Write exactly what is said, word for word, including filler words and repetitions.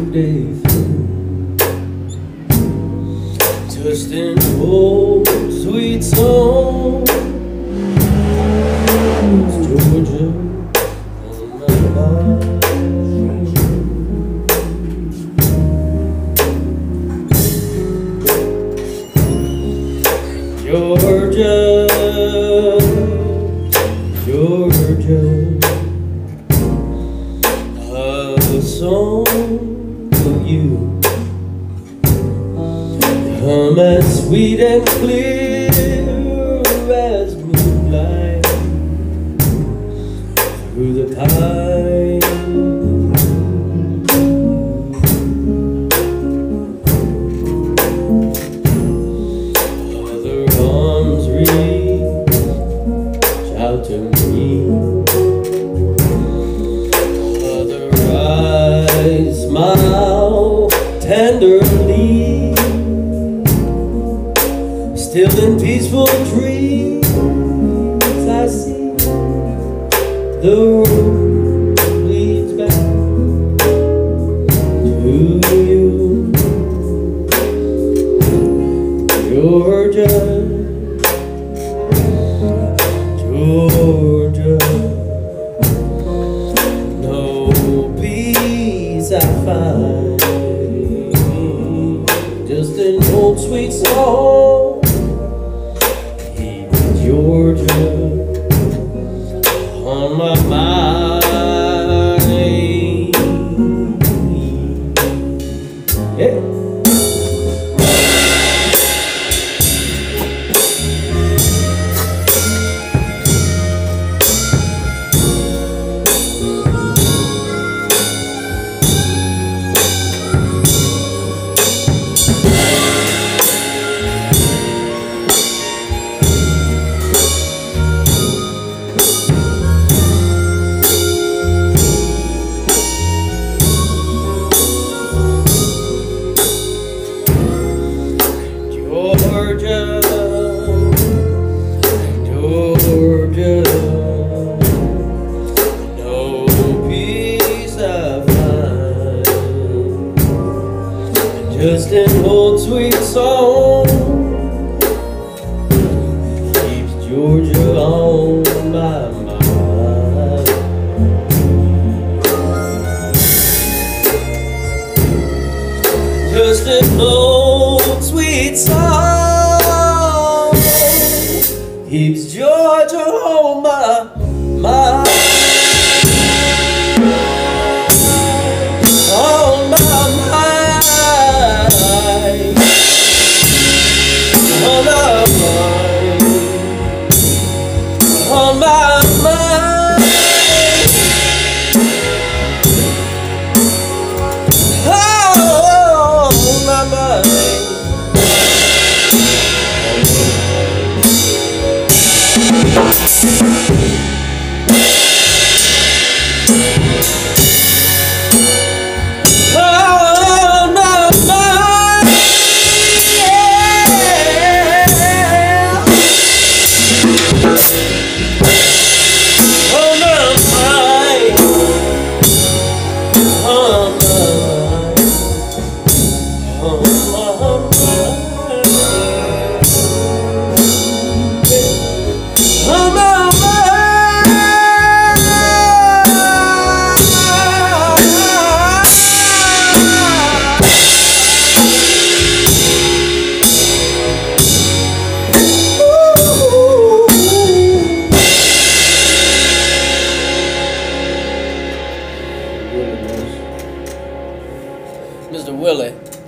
day through, just an old sweet song. It's Georgia on my mind. Georgia, Georgia, a song for you. Come as sweet and clear as moonlight through the pine. Other arms reach out to me. Other eyes smile tenderly. Still in peaceful dreams I see the road leads back to you, Georgia, Georgia. No peace I find, just an old sweet song. Georgia on my mind. Yeah. Georgia, Georgia, no peace I find, just an old sweet song keeps Georgia on my mind. Just an old sweet song keeps Georgia on my mind, on my mind, on my mind, on my mind, oh, on my mind. Mister Willie.